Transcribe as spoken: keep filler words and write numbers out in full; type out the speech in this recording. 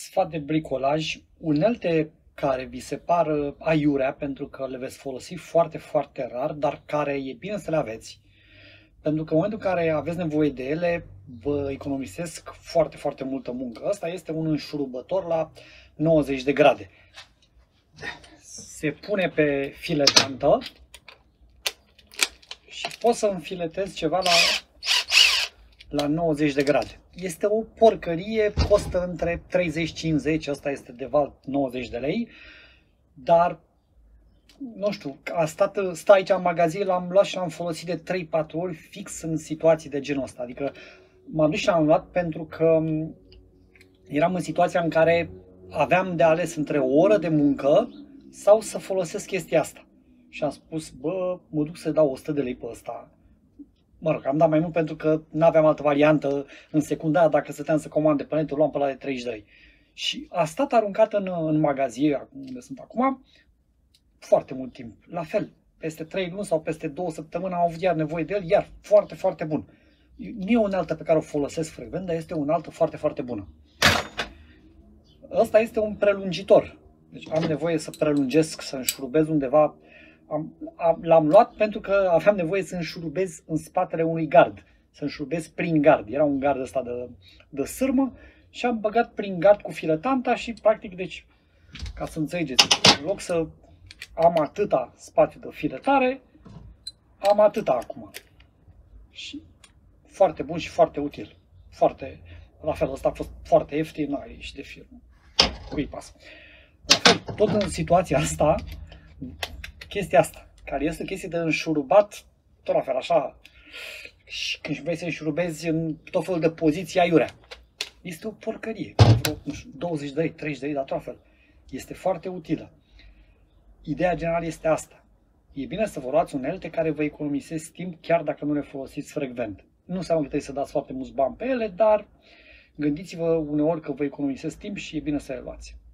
sfat de bricolaj, unelte care vi se par aiurea pentru că le veți folosi foarte, foarte rar, dar care e bine să le aveți. Pentru că în momentul în care aveți nevoie de ele, vă economisesc foarte, foarte multă muncă. Asta este un înșurubător la nouăzeci de grade. Se pune pe filetantă și poți să înfiletezi ceva la, la nouăzeci de grade. Este o porcărie, costă între treizeci cincizeci, asta este de val nouăzeci de lei, dar nu știu, a stat, stă aici în magazin, l-am luat și l-am folosit de trei patru ori fix în situații de genul ăsta. Adică m-am dus și l-am luat pentru că eram în situația în care aveam de ales între o oră de muncă sau să folosesc chestia asta. Și am spus, bă, mă duc să dau o sută de lei pe ăsta. Mă rog, am dat mai mult pentru că nu aveam altă variantă în secunda aia, dacă stăteam să comand de pe net, o luam pe la de treizeci de lei. Și a stat aruncat în, în magazin, unde sunt acum, foarte mult timp. La fel, peste trei luni sau peste două săptămâni am avut iar nevoie de el, iar foarte, foarte bun. Nu e o unealtă pe care o folosesc frecvent, dar este o unealtă foarte, foarte bună. Ăsta este un prelungitor. Deci am nevoie să prelungesc, să înșurubez undeva. L-am luat pentru că aveam nevoie să înșurubez în spatele unui gard. Să înșurubez prin gard. Era un gard ăsta de, de sârmă și am băgat prin gard cu filetanta și practic, deci, ca să înțelegeți, în loc să am atâta spațiu de filetare, am atâta acum. Și foarte bun și foarte util. Foarte, la fel, ăsta a fost foarte ieftin, n-a ieșit de firmă. Cui pasă. La fel, tot în situația asta, chestia asta, care este chestie de înșurubat, tot la fel, așa, și când vrei să înșurubezi în tot felul de poziții aiurea. Este o porcărie, vreo, nu știu, douăzeci de lei, treizeci de lei, dar tot la fel. Este foarte utilă. Ideea generală este asta. E bine să vă luați unelte care vă economisesc timp, chiar dacă nu le folosiți frecvent. Nu înseamnă că trebuie să dați foarte mulți bani pe ele, dar gândiți-vă uneori că vă economisesc timp și e bine să le luați.